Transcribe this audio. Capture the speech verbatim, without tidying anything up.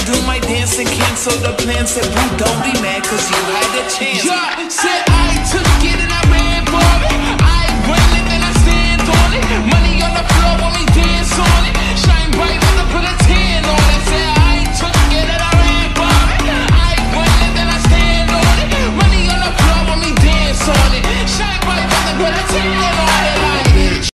do my dance and cancel the plan. Said boo, don't be mad cause you had a chance. Yeah, said I took it.